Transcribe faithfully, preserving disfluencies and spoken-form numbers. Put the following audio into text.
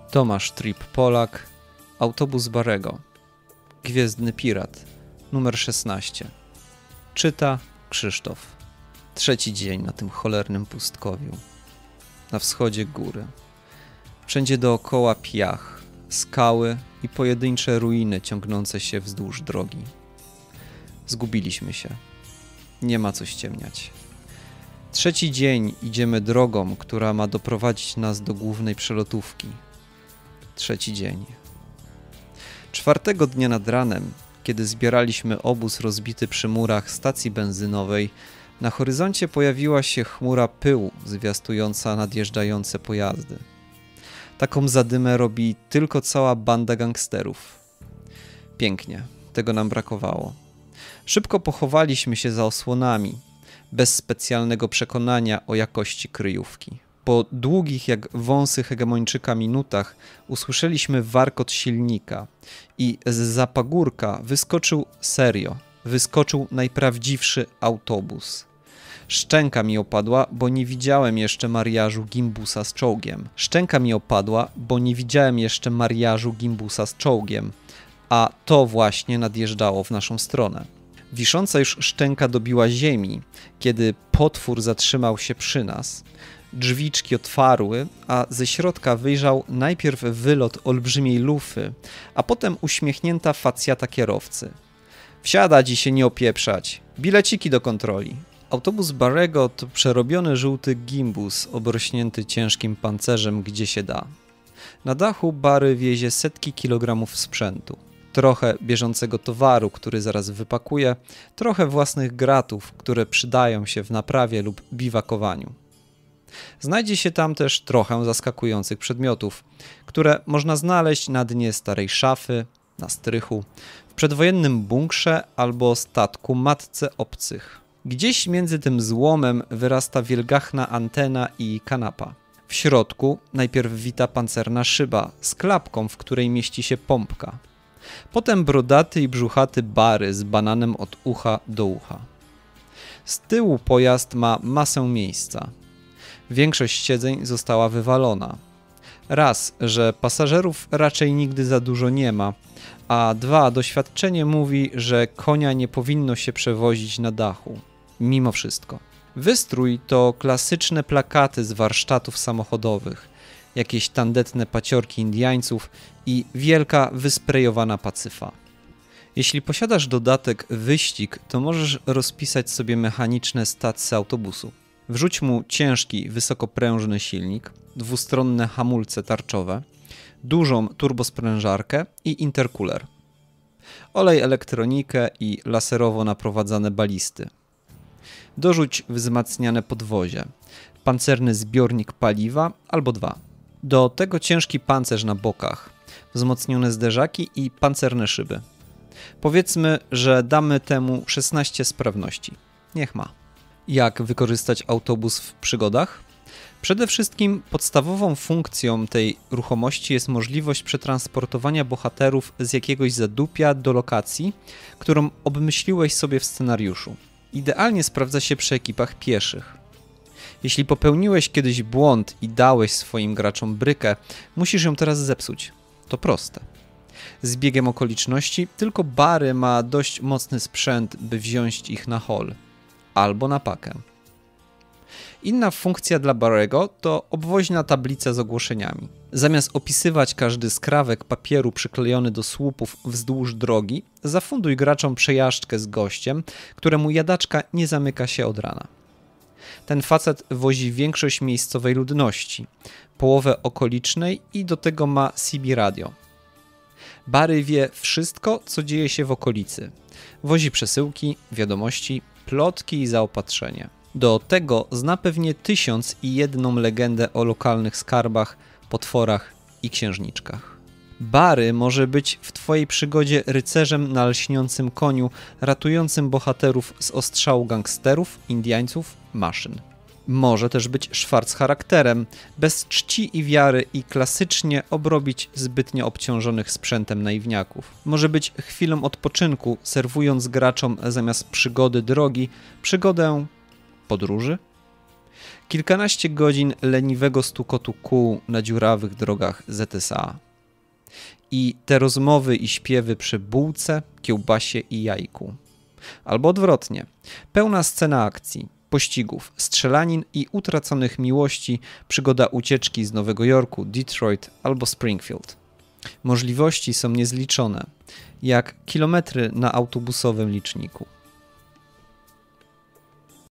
Tomasz Trip Polak, Autobus Barego, Gwiezdny Pirat, numer szesnaście. Czyta Krzysztof. Trzeci dzień na tym cholernym pustkowiu. Na wschodzie góry. Wszędzie dookoła piach, skały i pojedyncze ruiny ciągnące się wzdłuż drogi. Zgubiliśmy się. Nie ma co ściemniać. Trzeci dzień idziemy drogą, która ma doprowadzić nas do głównej przelotówki. Trzeci dzień. Czwartego dnia nad ranem, kiedy zbieraliśmy obóz rozbity przy murach stacji benzynowej, na horyzoncie pojawiła się chmura pyłu zwiastująca nadjeżdżające pojazdy. Taką zadymę robi tylko cała banda gangsterów. Pięknie, tego nam brakowało. Szybko pochowaliśmy się za osłonami, bez specjalnego przekonania o jakości kryjówki. Po długich jak wąsy hegemończyka minutach usłyszeliśmy warkot silnika i zza pagórka wyskoczył serio, wyskoczył najprawdziwszy autobus. Szczęka mi opadła, bo nie widziałem jeszcze mariażu gimbusa z czołgiem. Szczęka mi opadła, bo nie widziałem jeszcze mariażu gimbusa z czołgiem, a to właśnie nadjeżdżało w naszą stronę. Wisząca już szczęka dobiła ziemi, kiedy potwór zatrzymał się przy nas. Drzwiczki otwarły, a ze środka wyjrzał najpierw wylot olbrzymiej lufy, a potem uśmiechnięta facjata kierowcy. Wsiadać i się nie opieprzać. Bileciki do kontroli. Autobus Barego to przerobiony żółty gimbus obrośnięty ciężkim pancerzem gdzie się da. Na dachu Bary wiezie setki kilogramów sprzętu. Trochę bieżącego towaru, który zaraz wypakuje, trochę własnych gratów, które przydają się w naprawie lub biwakowaniu. Znajdzie się tam też trochę zaskakujących przedmiotów, które można znaleźć na dnie starej szafy, na strychu, w przedwojennym bunkrze albo statku matce obcych. Gdzieś między tym złomem wyrasta wielgachna antena i kanapa. W środku najpierw wita pancerna szyba z klapką, w której mieści się pompka. Potem brodaty i brzuchaty Bary z bananem od ucha do ucha. Z tyłu pojazd ma masę miejsca. Większość siedzeń została wywalona. Raz, że pasażerów raczej nigdy za dużo nie ma, a dwa, doświadczenie mówi, że konia nie powinno się przewozić na dachu. Mimo wszystko. Wystrój to klasyczne plakaty z warsztatów samochodowych, jakieś tandetne paciorki Indiańców i wielka wysprejowana pacyfa. Jeśli posiadasz dodatek wyścig, to możesz rozpisać sobie mechaniczne stacje autobusu. Wrzuć mu ciężki, wysokoprężny silnik, dwustronne hamulce tarczowe, dużą turbosprężarkę i intercooler. Olej elektronikę i laserowo naprowadzane balisty. Dorzuć wzmacniane podwozie, pancerny zbiornik paliwa albo dwa. Do tego ciężki pancerz na bokach, wzmocnione zderzaki i pancerne szyby. Powiedzmy, że damy temu szesnaście sprawności. Niech ma. Jak wykorzystać autobus w przygodach? Przede wszystkim podstawową funkcją tej ruchomości jest możliwość przetransportowania bohaterów z jakiegoś zadupia do lokacji, którą obmyśliłeś sobie w scenariuszu. Idealnie sprawdza się przy ekipach pieszych. Jeśli popełniłeś kiedyś błąd i dałeś swoim graczom brykę, musisz ją teraz zepsuć. To proste. Z biegiem okoliczności tylko Bary ma dość mocny sprzęt, by wziąć ich na hol albo na pakę. Inna funkcja dla Barego to obwoźna tablica z ogłoszeniami. Zamiast opisywać każdy skrawek papieru przyklejony do słupów wzdłuż drogi, zafunduj graczom przejażdżkę z gościem, któremu jadaczka nie zamyka się od rana. Ten facet wozi większość miejscowej ludności, połowę okolicznej i do tego ma C B radio. Bary wie wszystko, co dzieje się w okolicy. Wozi przesyłki, wiadomości, plotki i zaopatrzenie. Do tego zna pewnie tysiąc i jedną legendę o lokalnych skarbach, potworach i księżniczkach. Bary może być w twojej przygodzie rycerzem na lśniącym koniu, ratującym bohaterów z ostrzału gangsterów, Indiańców, maszyn. Może też być szwarc charakterem, bez czci i wiary i klasycznie obrobić zbytnio obciążonych sprzętem naiwniaków. Może być chwilą odpoczynku, serwując graczom zamiast przygody drogi, przygodę podróży. Kilkanaście godzin leniwego stukotu kół na dziurawych drogach Z S A. I te rozmowy i śpiewy przy bułce, kiełbasie i jajku. Albo odwrotnie. Pełna scena akcji, pościgów, strzelanin i utraconych miłości, przygoda ucieczki z Nowego Jorku, Detroit albo Springfield. Możliwości są niezliczone, jak kilometry na autobusowym liczniku.